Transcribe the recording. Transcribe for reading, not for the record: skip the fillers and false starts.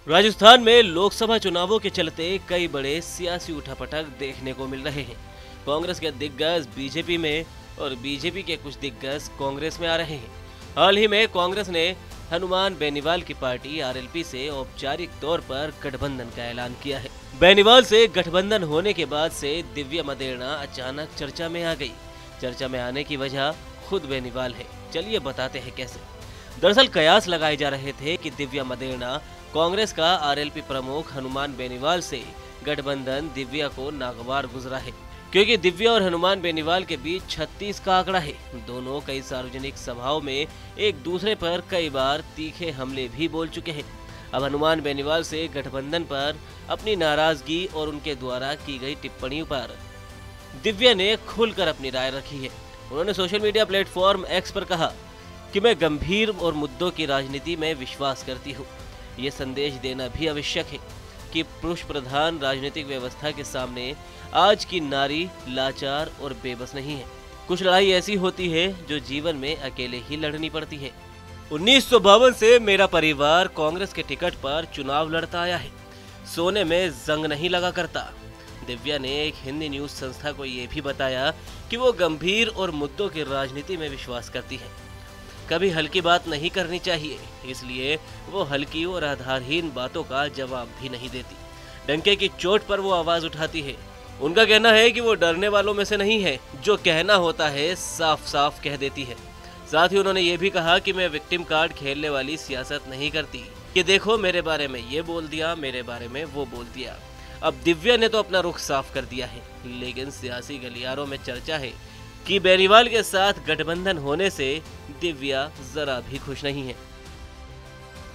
राजस्थान में लोकसभा चुनावों के चलते कई बड़े सियासी उठापटक देखने को मिल रहे हैं। कांग्रेस के दिग्गज बीजेपी में और बीजेपी के कुछ दिग्गज कांग्रेस में आ रहे हैं। हाल ही में कांग्रेस ने हनुमान बेनीवाल की पार्टी आरएलपी से औपचारिक तौर पर गठबंधन का ऐलान किया है। बेनीवाल से गठबंधन होने के बाद से दिव्या मदेरणा अचानक चर्चा में आ गई। चर्चा में आने की वजह खुद बेनीवाल है। चलिए बताते हैं कैसे। दरअसल कयास लगाए जा रहे थे कि दिव्या मदेरणा कांग्रेस का आरएलपी प्रमुख हनुमान बेनीवाल से गठबंधन दिव्या को नागवार गुजरा है, क्योंकि दिव्या और हनुमान बेनीवाल के बीच 36 का आंकड़ा है। दोनों कई सार्वजनिक सभाओं में एक दूसरे पर कई बार तीखे हमले भी बोल चुके हैं। अब हनुमान बेनीवाल से गठबंधन पर अपनी नाराजगी और उनके द्वारा की गई टिप्पणियों पर दिव्या ने खुलकर अपनी राय रखी है। उन्होंने सोशल मीडिया प्लेटफॉर्म एक्स पर कहा कि मैं गंभीर और मुद्दों की राजनीति में विश्वास करती हूँ। ये संदेश देना भी आवश्यक है कि पुरुष प्रधान राजनीतिक व्यवस्था के सामने आज की नारी लाचार और बेबस नहीं है। कुछ लड़ाई ऐसी होती है जो जीवन में अकेले ही लड़नी पड़ती है। 1952 से मेरा परिवार कांग्रेस के टिकट पर चुनाव लड़ता आया है। सोने में जंग नहीं लगा करता। दिव्या ने एक हिंदी न्यूज संस्था को ये भी बताया कि वो गंभीर और मुद्दों की राजनीति में विश्वास करती है। कभी हल्की बात नहीं करनी चाहिए, इसलिए वो हल्की और आधारहीन बातों का जवाब भी नहीं देती। डंके की चोट पर वो आवाज उठाती है। उनका कहना है कि वो डरने वालों में से नहीं है, जो कहना होता है साफ साफ कह देती है। साथ ही उन्होंने ये भी कहा कि मैं विक्टिम कार्ड खेलने वाली सियासत नहीं करती कि देखो मेरे बारे में ये बोल दिया, मेरे बारे में वो बोल दिया। अब दिव्या ने तो अपना रुख साफ कर दिया है, लेकिन सियासी गलियारों में चर्चा है कि बेनीवाल के साथ गठबंधन होने से दिव्या जरा भी खुश नहीं है।